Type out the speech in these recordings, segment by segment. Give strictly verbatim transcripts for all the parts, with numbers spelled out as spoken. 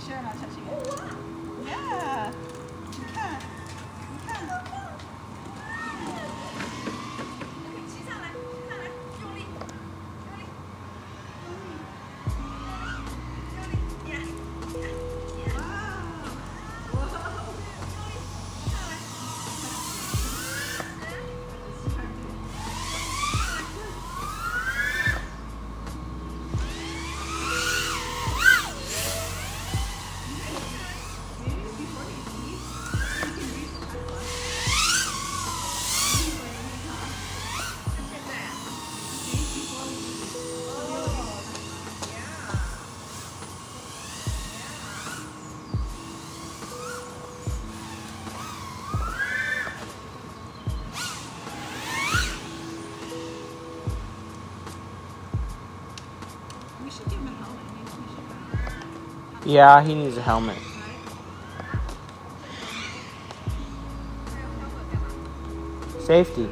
sure I'm not touching it. Yeah. 你看，你看。 骑上来，骑上来，用力，用力，用力，呀呀呀！哇，哇，用力，上来。 Yeah, he needs a helmet. Safety.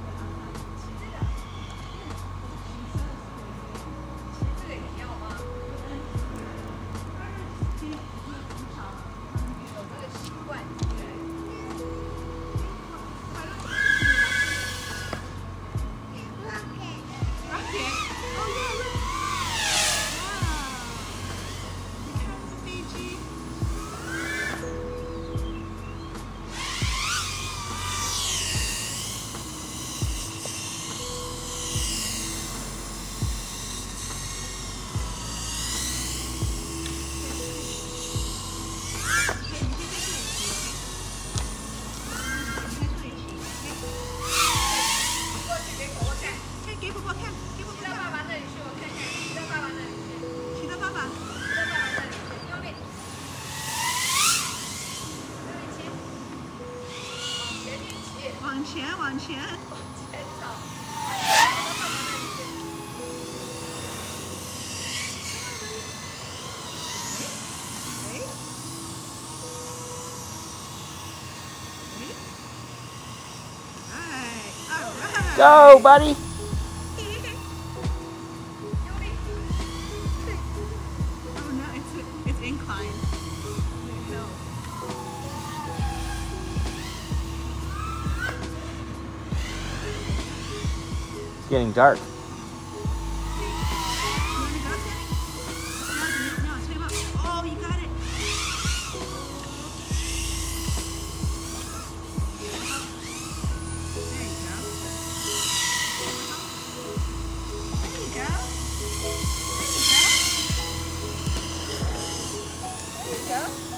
往前，往前。 Go, buddy. Oh no, it's it's inclined. It's getting dark. Oh, you got it. There you go. There you go. There you go. There you go.